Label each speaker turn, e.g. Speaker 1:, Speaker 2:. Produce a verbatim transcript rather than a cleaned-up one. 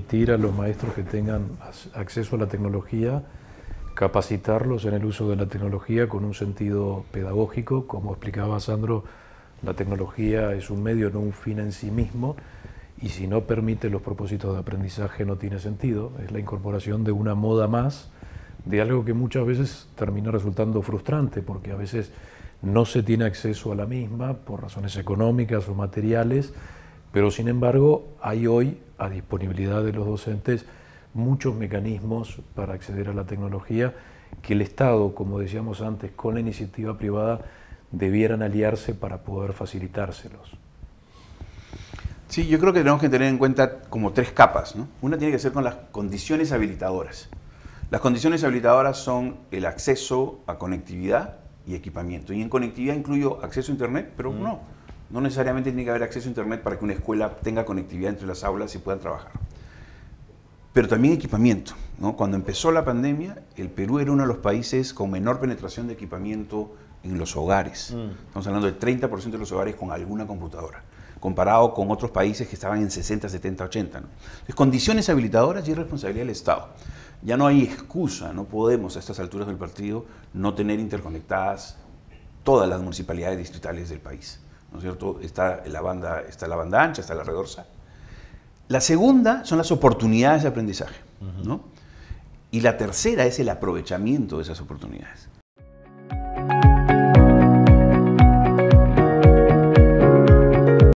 Speaker 1: permitir a los maestros que tengan acceso a la tecnología, capacitarlos en el uso de la tecnología con un sentido pedagógico. Como explicaba Sandro, la tecnología es un medio, no un fin en sí mismo, y si no permite los propósitos de aprendizaje no tiene sentido. Es la incorporación de una moda más, de algo que muchas veces termina resultando frustrante, porque a veces no se tiene acceso a la misma por razones económicas o materiales, pero sin embargo hay hoy a disponibilidad de los docentes muchos mecanismos para acceder a la tecnología que el Estado, como decíamos antes, con la iniciativa privada debieran aliarse para poder facilitárselos.
Speaker 2: Sí, yo creo que tenemos que tener en cuenta como tres capas, ¿no? Una tiene que ser con las condiciones habilitadoras. Las condiciones habilitadoras son el acceso a conectividad y equipamiento. Y en conectividad incluyo acceso a Internet, pero mm. no, no necesariamente tiene que haber acceso a Internet para que una escuela tenga conectividad entre las aulas y puedan trabajar. Pero también equipamiento, ¿no? Cuando empezó la pandemia, el Perú era uno de los países con menor penetración de equipamiento en los hogares. Mm. Estamos hablando del treinta por ciento de los hogares con alguna computadora, comparado con otros países que estaban en sesenta, setenta, ochenta, ¿no? Entonces, condiciones habilitadoras y es responsabilidad del Estado. Ya no hay excusa, no podemos a estas alturas del partido no tener interconectadas todas las municipalidades distritales del país, ¿no es cierto? Está la banda, está la banda ancha, está la red dorsal. La segunda son las oportunidades de aprendizaje, ¿no? Y la tercera es el aprovechamiento de esas oportunidades.